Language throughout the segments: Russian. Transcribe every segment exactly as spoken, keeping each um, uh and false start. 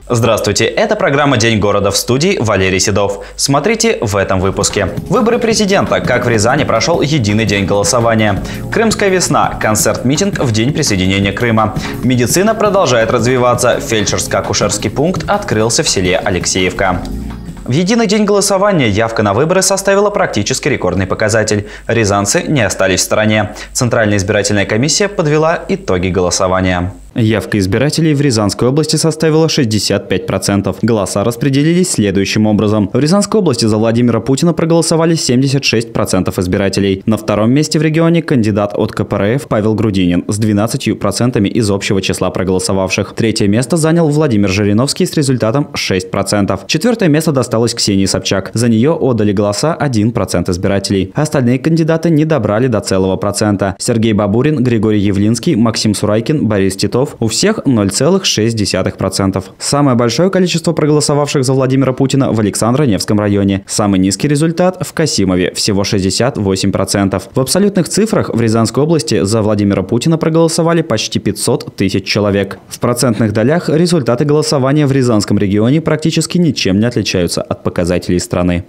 Здравствуйте, это программа «День города», в студии Валерий Седов. Смотрите в этом выпуске. Выборы президента. Как в Рязани прошел единый день голосования. Крымская весна. Концерт-митинг в день присоединения Крыма. Медицина продолжает развиваться. Фельдшерско-акушерский пункт открылся в селе Алексеевка. В единый день голосования явка на выборы составила практически рекордный показатель. Рязанцы не остались в стороне. Центральная избирательная комиссия подвела итоги голосования. Явка избирателей в Рязанской области составила шестьдесят пять процентов. Голоса распределились следующим образом. В Рязанской области за Владимира Путина проголосовали семьдесят шесть процентов избирателей. На втором месте в регионе кандидат от ка пэ эр эф Павел Грудинин с двенадцатью процентами из общего числа проголосовавших. Третье место занял Владимир Жириновский с результатом шесть процентов. Четвертое место досталось Ксении Собчак. За нее отдали голоса один процент избирателей. Остальные кандидаты не добрали до целого процента. Сергей Бабурин, Григорий Явлинский, Максим Сурайкин, Борис Титов. У всех ноль целых шесть десятых процента. Самое большое количество проголосовавших за Владимира Путина в Александро-Невском районе. Самый низкий результат в Касимове – всего шестьдесят восемь процентов. В абсолютных цифрах в Рязанской области за Владимира Путина проголосовали почти пятьсот тысяч человек. В процентных долях результаты голосования в Рязанском регионе практически ничем не отличаются от показателей страны.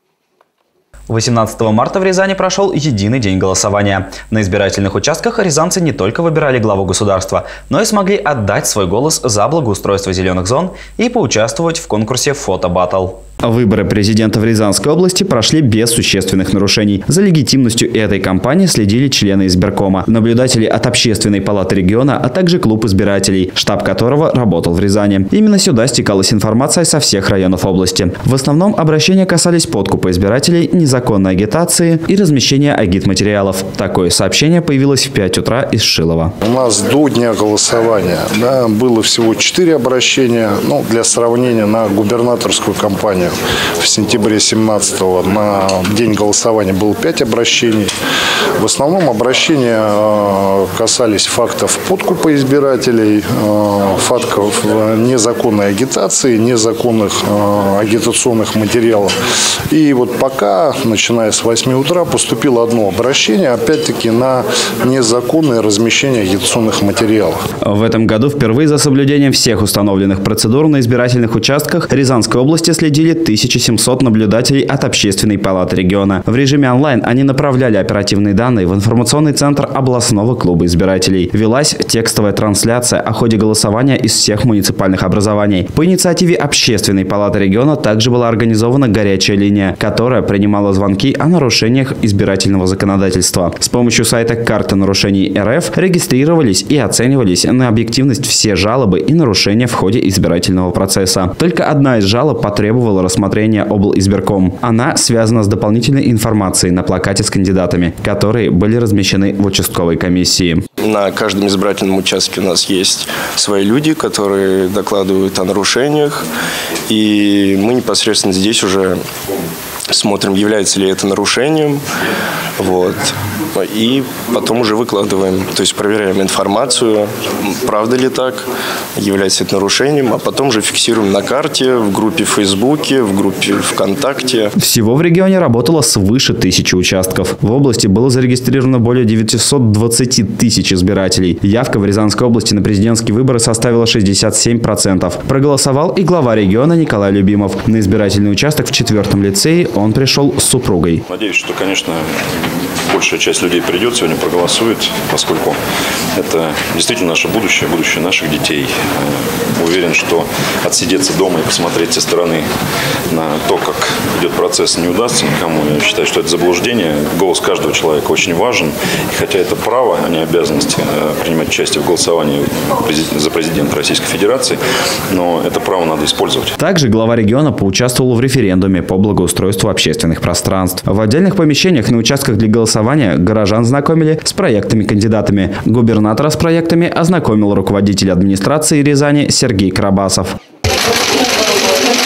восемнадцатого марта в Рязани прошел единый день голосования. На избирательных участках рязанцы не только выбирали главу государства, но и смогли отдать свой голос за благоустройство зеленых зон и поучаствовать в конкурсе «Фото-баттл». Выборы президента в Рязанской области прошли без существенных нарушений. За легитимностью этой кампании следили члены избиркома, наблюдатели от Общественной палаты региона, а также клуб избирателей, штаб которого работал в Рязани. Именно сюда стекалась информация со всех районов области. В основном обращения касались подкупа избирателей, незаконной агитации и размещения агитматериалов. Такое сообщение появилось в пять утра из Шилова. У нас до дня голосования да, было всего четыре обращения. Ну, для сравнения, на губернаторскую кампанию в сентябре семнадцатого на день голосования было пять обращений. В основном обращения касались фактов подкупа избирателей, фактов незаконной агитации, незаконных агитационных материалов. И вот пока, начиная с восьми утра, поступило одно обращение, опять-таки, на незаконное размещение агитационных материалов. В этом году впервые за соблюдением всех установленных процедур на избирательных участках Рязанской области следили тысяча семьсот наблюдателей от Общественной палаты региона. В режиме онлайн они направляли оперативные данные в информационный центр областного клуба избирателей. Велась текстовая трансляция о ходе голосования из всех муниципальных образований. По инициативе Общественной палаты региона также была организована горячая линия, которая принимала звонки о нарушениях избирательного законодательства. С помощью сайта «Карта нарушений эр эф» регистрировались и оценивались на объективность все жалобы и нарушения в ходе избирательного процесса. Только одна из жалоб потребовала рассмотрения облизбирком. Она связана с дополнительной информацией на плакате с кандидатами, которые были размещены в участковой комиссии. На каждом избирательном участке у нас есть свои люди, которые докладывают о нарушениях, и мы непосредственно здесь уже смотрим, является ли это нарушением, вот, и потом уже выкладываем, то есть проверяем информацию, правда ли так, является это нарушением, а потом же фиксируем на карте, в группе в Фейсбуке, в группе ВКонтакте. Всего в регионе работало свыше тысячи участков. В области было зарегистрировано более девятисот двадцати тысяч избирателей. Явка в Рязанской области на президентские выборы составила шестьдесят семь процентов. Проголосовал и глава региона Николай Любимов. На избирательный участок в четвертом лицее он пришел с супругой. Надеюсь, что, конечно, большая часть людей придет сегодня, проголосует, поскольку это действительно наше будущее, будущее наших детей. Уверен, что отсидеться дома и посмотреть со стороны на то, как идет процесс, не удастся никому. Я считаю, что это заблуждение. Голос каждого человека очень важен. И хотя это право, а не обязанность принимать участие в голосовании за президента Российской Федерации, но это право надо использовать. Также глава региона поучаствовал в референдуме по благоустройству общественных пространств. В отдельных помещениях на участках для голосования горожан знакомили с проектами-кандидатами. Губернатора с проектами ознакомил руководитель администрации Рязани Сергей Карабасов.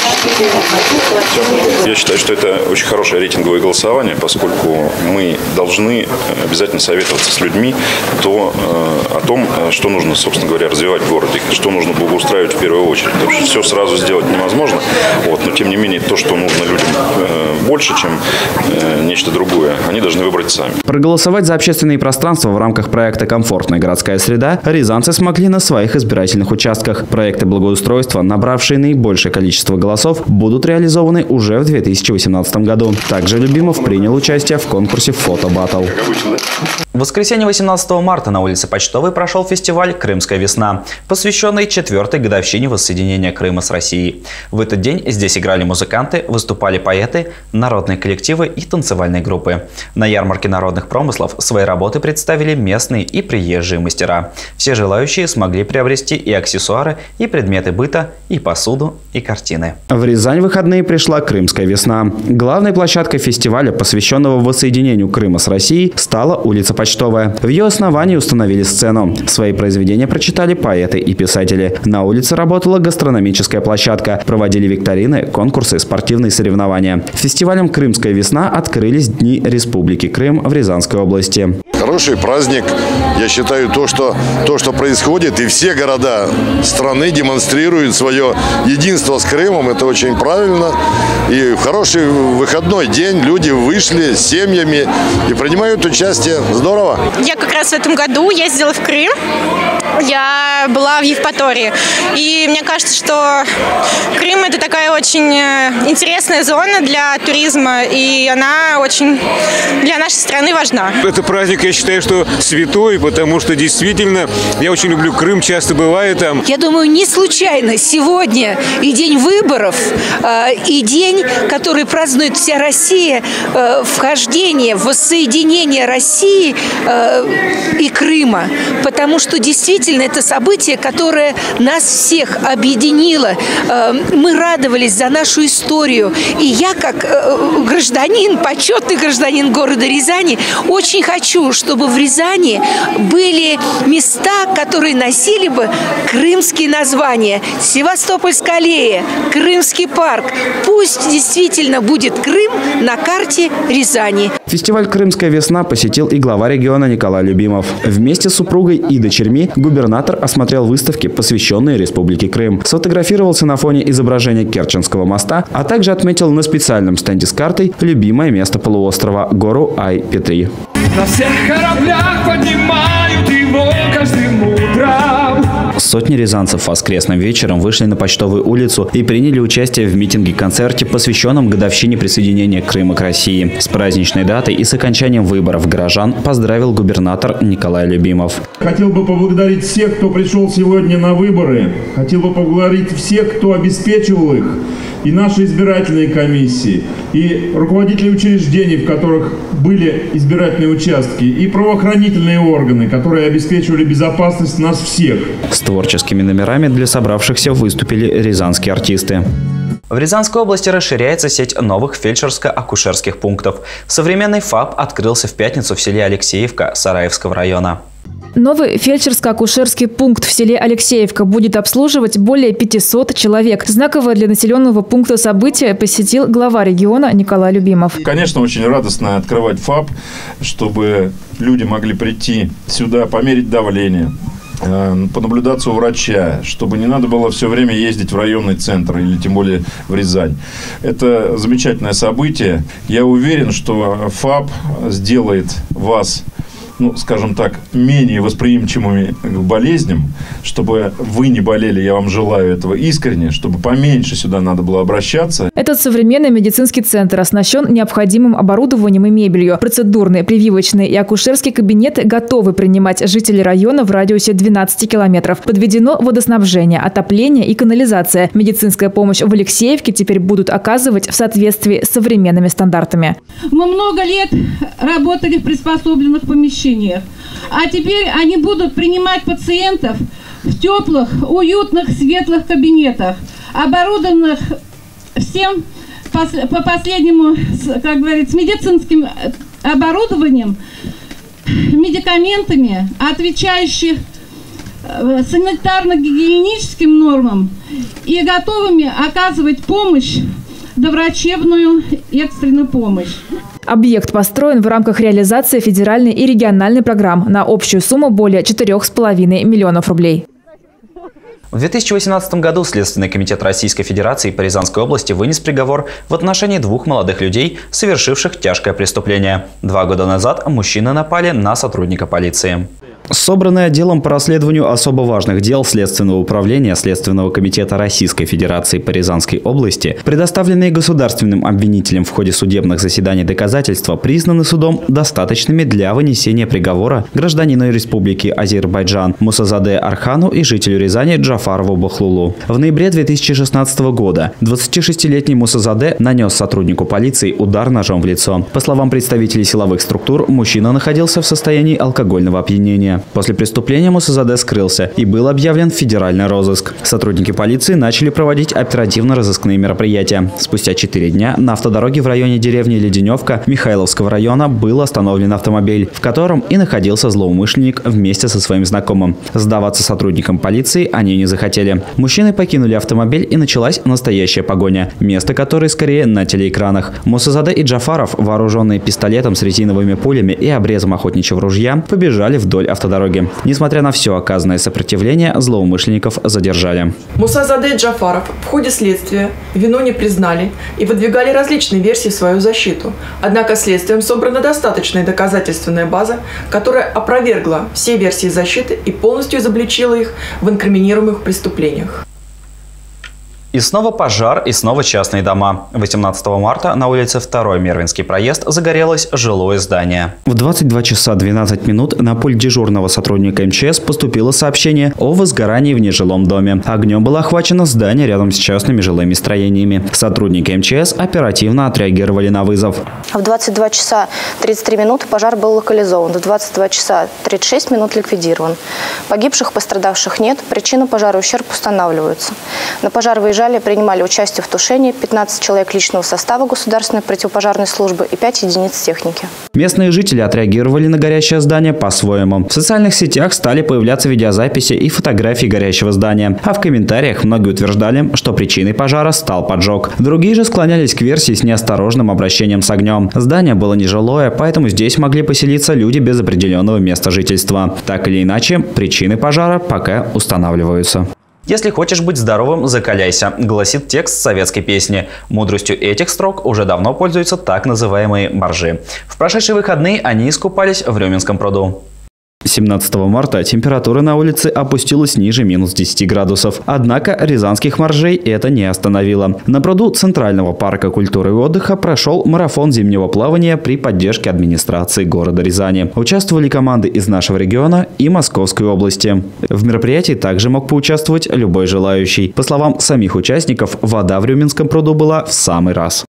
Я считаю, что это очень хорошее рейтинговое голосование, поскольку мы должны обязательно советоваться с людьми то, о том, что нужно, собственно говоря, развивать в городе, что нужно благоустраивать в первую очередь. Потому что все сразу сделать невозможно, вот, но тем не менее то, что нужно людям больше, чем нечто другое, они должны выбрать сами. Проголосовать за общественные пространства в рамках проекта «Комфортная городская среда» рязанцы смогли на своих избирательных участках. Проекты благоустройства, набравшие наибольшее количество голосов, будут реализованы уже в две тысячи восемнадцатом году. Также Любимов принял участие в конкурсе «Фото-баттл». В воскресенье восемнадцатого марта на улице Почтовой прошел фестиваль «Крымская весна», посвященный четвертой годовщине воссоединения Крыма с Россией. В этот день здесь играли музыканты, выступали поэты, народные коллективы и танцевальные группы. На ярмарке народных промыслов свои работы представили местные и приезжие мастера. Все желающие смогли приобрести и аксессуары, и предметы быта, и посуду, и картины. В Рязань в выходные пришла «Крымская весна». Главной площадкой фестиваля, посвященного воссоединению Крыма с Россией, стала улица Почтовая. В ее основании установили сцену. Свои произведения прочитали поэты и писатели. На улице работала гастрономическая площадка. Проводили викторины, конкурсы, спортивные соревнования. Фестивалем «Крымская весна» открылись Дни Республики Крым в Рязанской области. Хороший праздник. Я считаю, то что, то, что происходит, и все города страны демонстрируют свое единство с Крымом. Это очень правильно. И в хороший выходной день люди вышли с семьями и принимают участие. Здорово. Я как раз в этом году ездила в Крым. Я была в Евпатории. И мне кажется, что Крым – это такая очень интересная зона для туризма. И она очень для нашей страны важна. Это праздник, я считаю, что святой, потому что действительно я очень люблю Крым, часто бываю там. Я думаю, не случайно сегодня и день выборов, и день, который празднует вся Россия, вхождение, воссоединение России и Крыма. Потому что действительно это событие, которое нас всех объединило. Мы радовались за нашу историю. И я, как гражданин, почетный гражданин города Рязани, очень хочу, чтобы в Рязани были места, которые носили бы крымские названия. Севастопольская аллея, Крымский парк. Пусть действительно будет Крым на карте Рязани. Фестиваль «Крымская весна» посетил и глава региона Николай Любимов. Вместе с супругой и дочерьми губернатор осмотрел выставки, посвященные Республике Крым. Сфотографировался на фоне изображения Керченского моста, а также отметил на специальном стенде с картой любимое место полуострова – гору Ай-Петри. На всех кораблях поднимают его каждым утром. Сотни рязанцев воскресным вечером вышли на Почтовую улицу и приняли участие в митинге-концерте, посвященном годовщине присоединения Крыма к России. С праздничной датой и с окончанием выборов горожан поздравил губернатор Николай Любимов. Хотел бы поблагодарить всех, кто пришел сегодня на выборы. Хотел бы поблагодарить всех, кто обеспечивал их. И наши избирательные комиссии, и руководители учреждений, в которых были избирательные участки, и правоохранительные органы, которые обеспечивали безопасность нас всех. С творческими номерами для собравшихся выступили рязанские артисты. В Рязанской области расширяется сеть новых фельдшерско-акушерских пунктов. Современный ФАП открылся в пятницу в селе Алексеевка Сараевского района. Новый фельдшерско-акушерский пункт в селе Алексеевка будет обслуживать более пятисот человек. Знаковое для населенного пункта событие посетил глава региона Николай Любимов. Конечно, очень радостно открывать ФАП, чтобы люди могли прийти сюда, померить давление, понаблюдаться у врача, чтобы не надо было все время ездить в районный центр или тем более в Рязань. Это замечательное событие. Я уверен, что ФАП сделает вас, ну, скажем так, менее восприимчивыми к болезням, чтобы вы не болели, я вам желаю этого искренне, чтобы поменьше сюда надо было обращаться. Этот современный медицинский центр оснащен необходимым оборудованием и мебелью. Процедурные, прививочные и акушерские кабинеты готовы принимать жителей района в радиусе двенадцати километров. Подведено водоснабжение, отопление и канализация. Медицинская помощь в Алексеевке теперь будут оказывать в соответствии с современными стандартами. Мы много лет работали в приспособленных помещениях. А теперь они будут принимать пациентов в теплых, уютных, светлых кабинетах, оборудованных всем по последнему, как говорится, медицинским оборудованием, медикаментами, отвечающих санитарно-гигиеническим нормам и готовыми оказывать помощь, доврачебную экстренную помощь. Объект построен в рамках реализации федеральной и региональной программ на общую сумму более четырёх с половиной миллионов рублей. В две тысячи восемнадцатом году Следственный комитет Российской Федерации по Рязанской области вынес приговор в отношении двух молодых людей, совершивших тяжкое преступление. Два года назад мужчины напали на сотрудника полиции. Собранные отделом по расследованию особо важных дел Следственного управления Следственного комитета Российской Федерации по Рязанской области, предоставленные государственным обвинителям в ходе судебных заседаний доказательства, признаны судом достаточными для вынесения приговора гражданину Республики Азербайджан Мусазаде Архану и жителю Рязани Джафарову Бахлулу. В ноябре две тысячи шестнадцатого года двадцатишестилетний Мусазаде нанес сотруднику полиции удар ножом в лицо. По словам представителей силовых структур, мужчина находился в состоянии алкогольного опьянения. После преступления Мусазаде скрылся и был объявлен в федеральный розыск. Сотрудники полиции начали проводить оперативно-розыскные мероприятия. Спустя четыре дня на автодороге в районе деревни Леденевка Михайловского района был остановлен автомобиль, в котором и находился злоумышленник вместе со своим знакомым. Сдаваться сотрудникам полиции они не захотели. Мужчины покинули автомобиль и началась настоящая погоня, место которой скорее на телеэкранах. Мусазаде и Джафаров, вооруженные пистолетом с резиновыми пулями и обрезом охотничьего ружья, побежали вдоль автодороги. Несмотря на все оказанное сопротивление, злоумышленников задержали. Мусазаде и Джафаров в ходе следствия вину не признали и выдвигали различные версии в свою защиту. Однако следствием собрана достаточная доказательственная база, которая опровергла все версии защиты и полностью изобличила их в инкриминируемых преступлениях. И снова пожар, и снова частные дома. восемнадцатого марта на улице второй Мервинский проезд загорелось жилое здание. В двадцать два часа двенадцать минут на пульт дежурного сотрудника эм че эс поступило сообщение о возгорании в нежилом доме. Огнем было охвачено здание рядом с частными жилыми строениями. Сотрудники эм че эс оперативно отреагировали на вызов. В двадцать два часа тридцать три минуты пожар был локализован. В двадцать два часа тридцать шесть минут ликвидирован. Погибших, пострадавших нет. Причина пожара и ущерб устанавливаются. На пожар выезжали принимали участие в тушении пятнадцать человек личного состава государственной противопожарной службы и пять единиц техники. Местные жители отреагировали на горящее здание по-своему. В социальных сетях стали появляться видеозаписи и фотографии горящего здания. А в комментариях многие утверждали, что причиной пожара стал поджог. Другие же склонялись к версии с неосторожным обращением с огнем. Здание было нежилое, поэтому здесь могли поселиться люди без определенного места жительства. Так или иначе, причины пожара пока устанавливаются. «Если хочешь быть здоровым, закаляйся», гласит текст советской песни. Мудростью этих строк уже давно пользуются так называемые моржи. В прошедшие выходные они искупались в Рюминском пруду. семнадцатого марта температура на улице опустилась ниже минус десяти градусов. Однако рязанских моржей это не остановило. На пруду Центрального парка культуры и отдыха прошел марафон зимнего плавания при поддержке администрации города Рязани. Участвовали команды из нашего региона и Московской области. В мероприятии также мог поучаствовать любой желающий. По словам самих участников, вода в Рюминском пруду была в самый раз.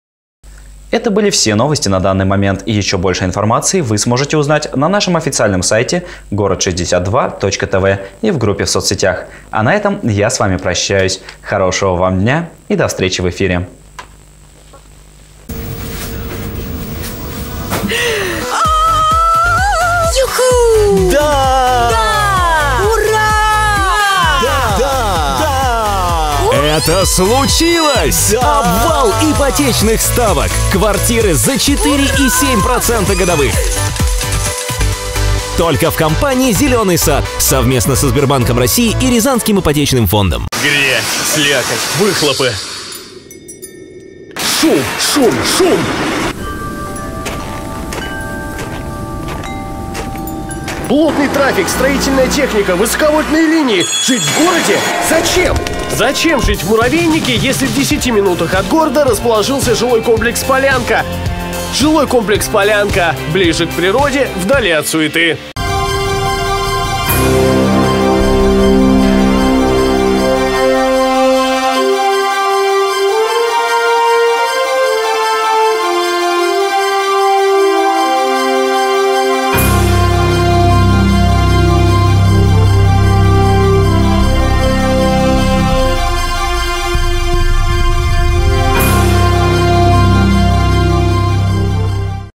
Это были все новости на данный момент. И еще больше информации вы сможете узнать на нашем официальном сайте город шестьдесят два точка тэ вэ и в группе в соцсетях. А на этом я с вами прощаюсь. Хорошего вам дня и до встречи в эфире. Да! Это случилось! Да! Обвал ипотечных ставок. Квартиры за четыре и семь десятых процента годовых. Только в компании «Зеленый сад» совместно со Сбербанком России и Рязанским ипотечным фондом. Грязь, слякоть, выхлопы. Шум, шум, шум! Плотный трафик, строительная техника, высоковольтные линии. Жить в городе? Зачем? Зачем жить в муравейнике, если в десяти минутах от города расположился жилой комплекс «Полянка»? Жилой комплекс «Полянка» ближе к природе, вдали от суеты.